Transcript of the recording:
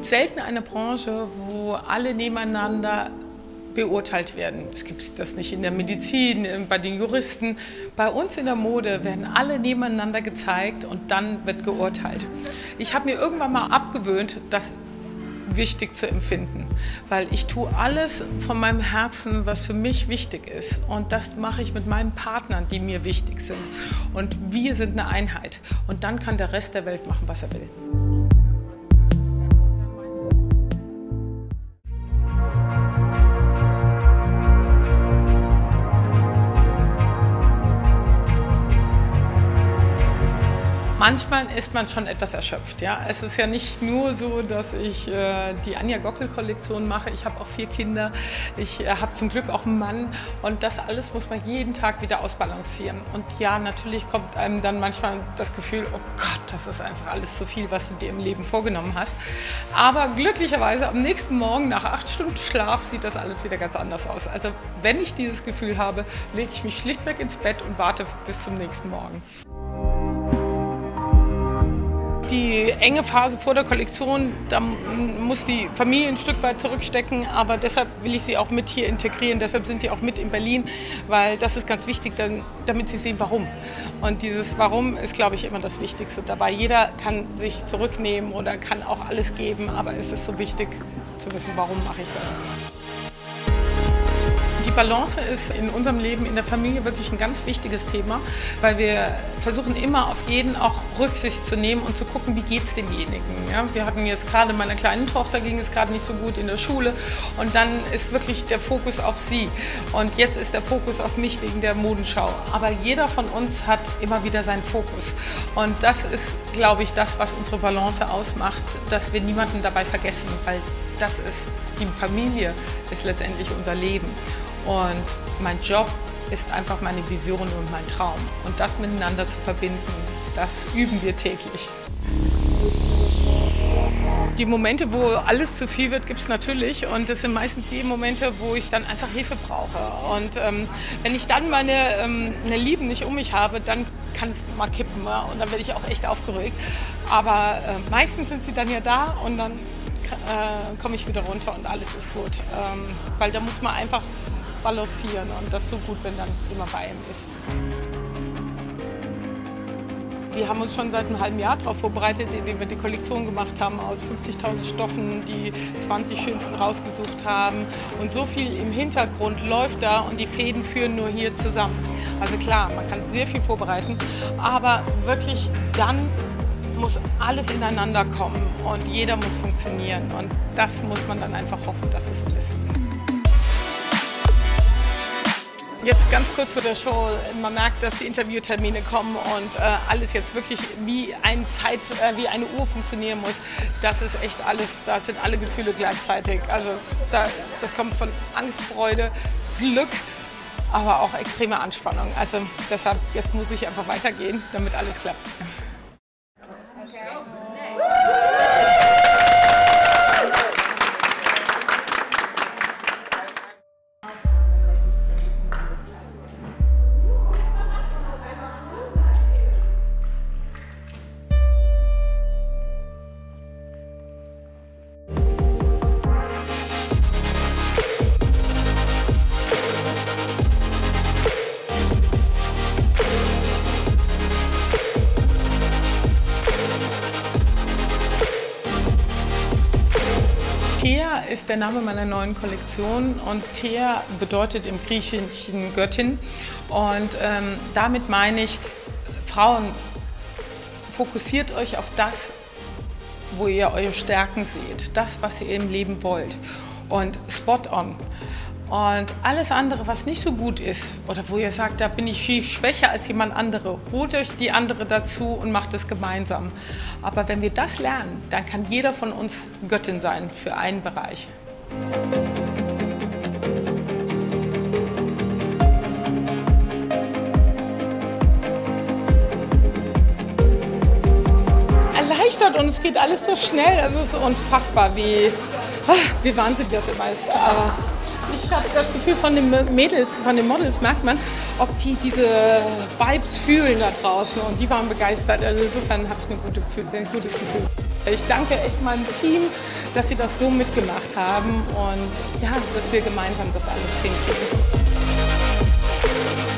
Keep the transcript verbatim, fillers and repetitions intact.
selten eine Branche, wo alle nebeneinander beurteilt werden. Es gibt das nicht in der Medizin, bei den Juristen. Bei uns in der Mode werden alle nebeneinander gezeigt und dann wird geurteilt. Ich habe mir irgendwann mal abgewöhnt, das wichtig zu empfinden, weil ich tue alles von meinem Herzen, was für mich wichtig ist, und das mache ich mit meinen Partnern, die mir wichtig sind, und wir sind eine Einheit, und dann kann der Rest der Welt machen, was er will. Manchmal ist man schon etwas erschöpft. Ja? Es ist ja nicht nur so, dass ich äh, die Anja Gockel-Kollektion mache. Ich habe auch vier Kinder. Ich äh, habe zum Glück auch einen Mann. Und das alles muss man jeden Tag wieder ausbalancieren. Und ja, natürlich kommt einem dann manchmal das Gefühl, oh Gott, das ist einfach alles zu viel, was du dir im Leben vorgenommen hast. Aber glücklicherweise am nächsten Morgen nach acht Stunden Schlaf sieht das alles wieder ganz anders aus. Also wenn ich dieses Gefühl habe, lege ich mich schlichtweg ins Bett und warte bis zum nächsten Morgen. Die enge Phase vor der Kollektion, da muss die Familie ein Stück weit zurückstecken, aber deshalb will ich sie auch mit hier integrieren, deshalb sind sie auch mit in Berlin, weil das ist ganz wichtig, damit sie sehen, warum. Und dieses Warum ist, glaube ich, immer das Wichtigste dabei. Jeder kann sich zurücknehmen oder kann auch alles geben, aber es ist so wichtig zu wissen, warum mache ich das. Die Balance ist in unserem Leben, in der Familie, wirklich ein ganz wichtiges Thema, weil wir versuchen immer auf jeden auch Rücksicht zu nehmen und zu gucken, wie geht es demjenigen. Ja, wir hatten jetzt gerade, meiner kleinen Tochter ging es gerade nicht so gut in der Schule, und dann ist wirklich der Fokus auf sie. Und jetzt ist der Fokus auf mich wegen der Modenschau. Aber jeder von uns hat immer wieder seinen Fokus. Und das ist, glaube ich, das, was unsere Balance ausmacht, dass wir niemanden dabei vergessen, weil das ist, die Familie ist letztendlich unser Leben. Und mein Job ist einfach meine Vision und mein Traum. Und das miteinander zu verbinden, das üben wir täglich. Die Momente, wo alles zu viel wird, gibt es natürlich. Und das sind meistens die Momente, wo ich dann einfach Hilfe brauche. Und ähm, wenn ich dann meine ähm, eine Lieben nicht um mich habe, dann kann es mal kippen. Ja? Und dann werde ich auch echt aufgeregt. Aber äh, meistens sind sie dann ja da, und dann äh, komme ich wieder runter und alles ist gut. Ähm, weil da muss man einfach balancieren, und das tut gut, wenn dann immer bei ihm ist. Wir haben uns schon seit einem halben Jahr darauf vorbereitet, indem wir die Kollektion gemacht haben aus fünfzigtausend Stoffen, die zwanzig schönsten rausgesucht haben. Und so viel im Hintergrund läuft da, und die Fäden führen nur hier zusammen. Also klar, man kann sehr viel vorbereiten, aber wirklich dann muss alles ineinander kommen und jeder muss funktionieren. Und das muss man dann einfach hoffen, dass es so ist. Jetzt ganz kurz vor der Show, man merkt, dass die Interviewtermine kommen und äh, alles jetzt wirklich wie, ein Zeit, äh, wie eine Uhr funktionieren muss. Das ist echt alles, da sind alle Gefühle gleichzeitig. Also da, das kommt von Angst, Freude, Glück, aber auch extreme Anspannung. Also deshalb, jetzt muss ich einfach weitergehen, damit alles klappt. Thea ist der Name meiner neuen Kollektion, und Thea bedeutet im Griechischen Göttin, und ähm, damit meine ich, Frauen, fokussiert euch auf das, wo ihr eure Stärken seht, das, was ihr im Leben wollt, und spot on. Und alles andere, was nicht so gut ist oder wo ihr sagt, da bin ich viel schwächer als jemand andere, holt euch die andere dazu und macht es gemeinsam. Aber wenn wir das lernen, dann kann jeder von uns Göttin sein für einen Bereich. Erleichtert, und es geht alles so schnell, es ist unfassbar, wie, wie wahnsinnig das immer ist. Aber ich habe das Gefühl, von den Mädels, von den Models merkt man, ob die diese Vibes fühlen da draußen, und die waren begeistert. Also insofern habe ich ein, gute, ein gutes Gefühl. Ich danke echt meinem Team, dass Sie das so mitgemacht haben und ja, dass wir gemeinsam das alles hinkriegen.